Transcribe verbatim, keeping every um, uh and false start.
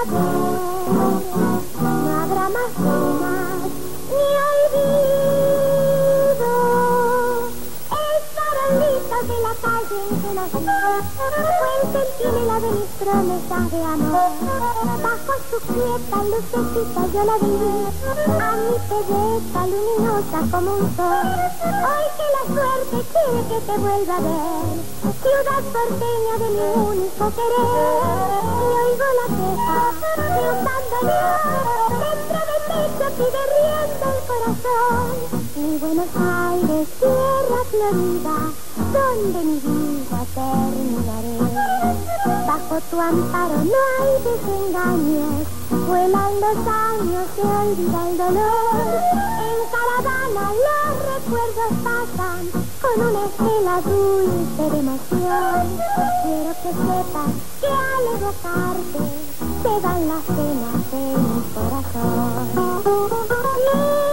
ver. No habrá más penas ni olvido. El farolito de la calle en que nací fue el centinela de mis promesas de amor. Bajo su quieta lucecita yo la vi, a mi pebeta luminosa como un sol. Hoy que la suerte quiere que te vuelva a ver, ciudad porteña de mi único querer. Y oigo la queja de un bandoneón dentro de techo que derrienda el corazón. Mi Buenos Aires, tierra florida, donde mi vida terminaré. Bajo tu amparo no hay desengaños, vuelan los años, se olvida el dolor. En caravana los recuerdos pasan con una estela dulce de emoción. Quiero que sepas que al evocarte se van las penas de mi corazón.